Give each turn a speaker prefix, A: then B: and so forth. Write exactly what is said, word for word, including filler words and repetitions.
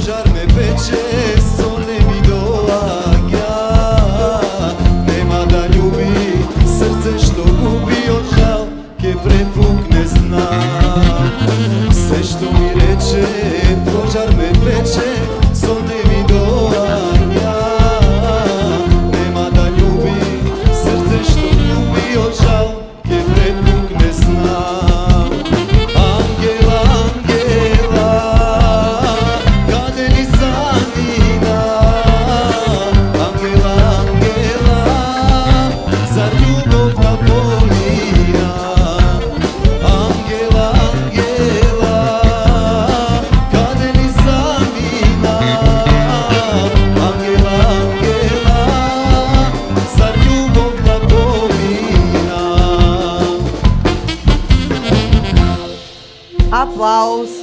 A: požar me peče, sole mi doaga. Nema da ljubi, srce što gubi od žal, ke prepukne znak. Sve što mi reče, požar me peče, sole mi doaga. Nema da ljubi, srce što gubi od žal, ke prepukne znak.
B: Aplausos.